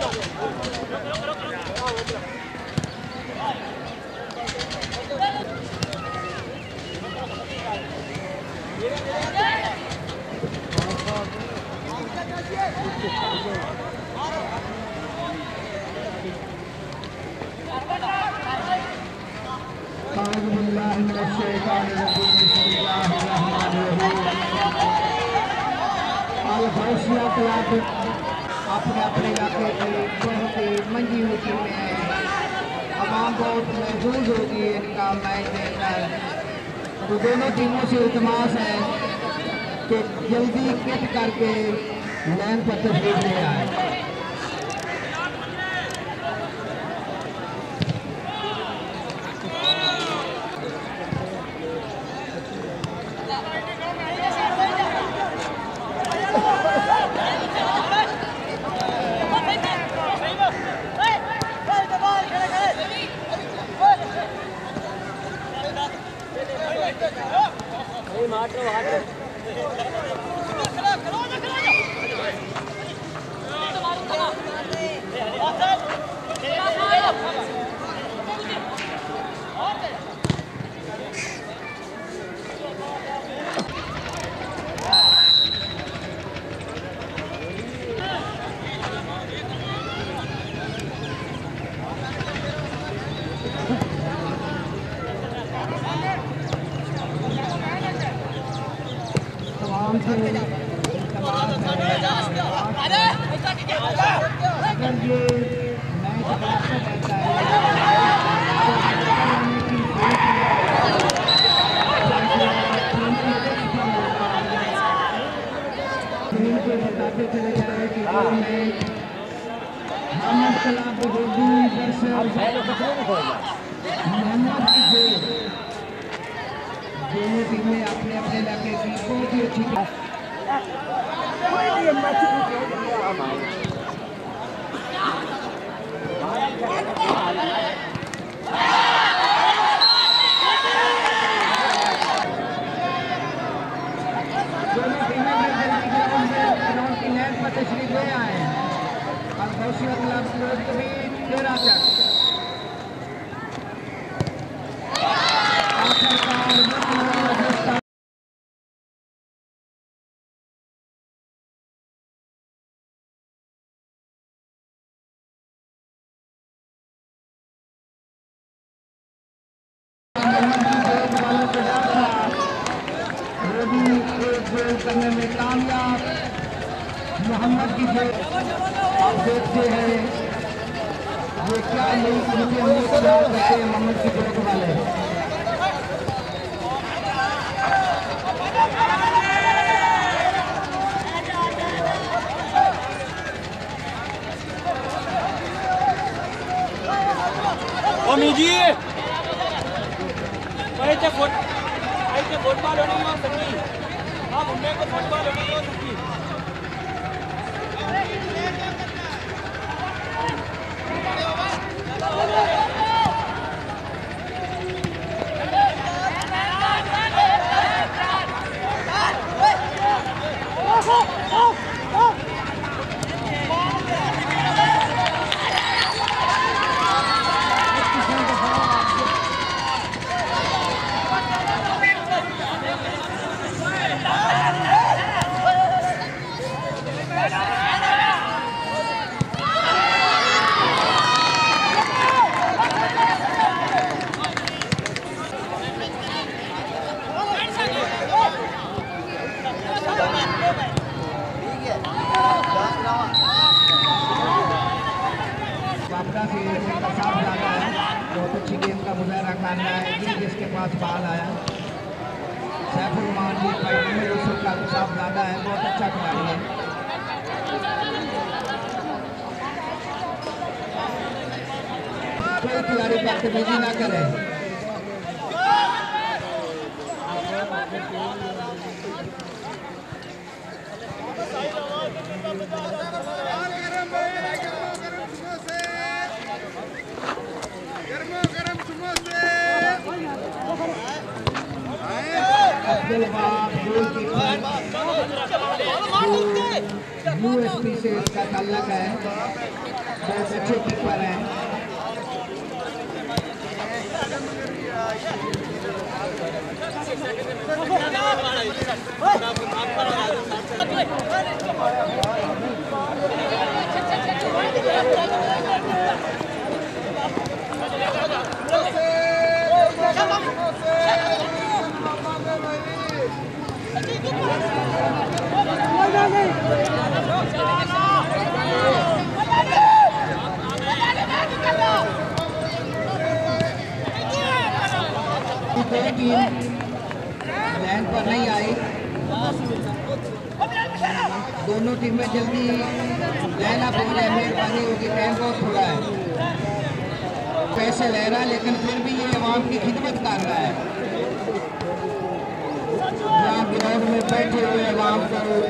अपने अपने इलाके की बहुत ही मंजी हुई टीमें हैं। आवाम बहुत महसूस होगी इनका मैच देखकर। तो दोनों टीमों से इल्तमास है कि जल्दी किट करके लाइन पर तशरीफ ले आए। दोनों टीमें अपने अपने इलाके की बहुत ही अच्छी तशरीफ ले आए हैं और बहुत कभी देर आता है। रोडी एक गोल करने में कामयाब। मोहम्मद की जो आप देखते हैं ये क्या नहीं करते हैं मोहम्मद की जोत वाले। जी फुटबॉल नहीं हो सकती। हाँ मुंबई को फुटबॉल नहीं हो सकती। बहुत अच्छी गेम का मुजाहरा करना है जिसके पास बाल आया। सैफुलमान जी यूसुफ का साफ ज्यादा है, बहुत अच्छा खिलाड़ी है। कोई खिलाड़ी बदतमीजी ना करे। यूएसपी से इसका ताल्लुक है, बहुत अच्छे कीपर हैं। लाइन पर नहीं आई, दोनों टीमें जल्दी लाइन अप हो जाए, मेहरबानी होगी। टाइम बहुत थोड़ा है, पैसे ले रहा है लेकिन फिर भी ये आवाम की खिदमत कर रहा है। यहाँ ग्राउंड में बैठे हुए आवाम को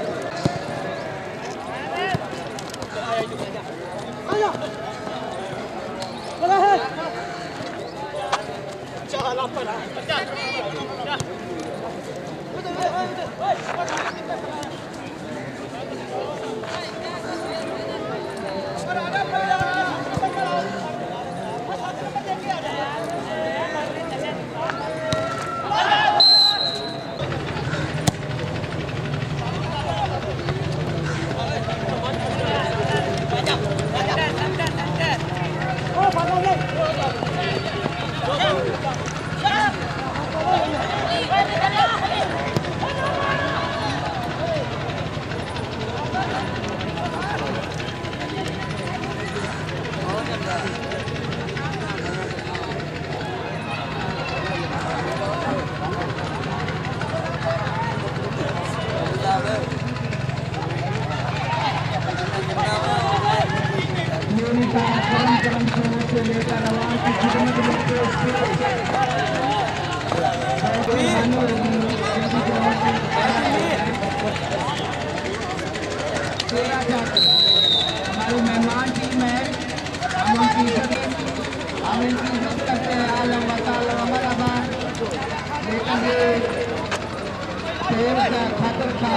हमारी मेहमान टीम है, हम इनकी इज्जत करते हैं। आलम मरहबा, लेकिन ये खेल का खातर था।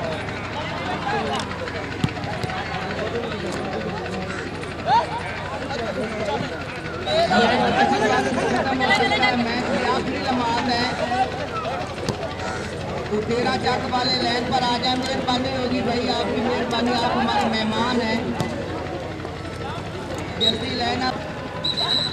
मैच की आखिरी लम्हात है, तो 13 चक वाले लाइन पर आ जाए, मेहरबानी होगी भाई, आपकी मेहरबानी, आप हमारे मेहमान हैं, जल्दी लाइन आप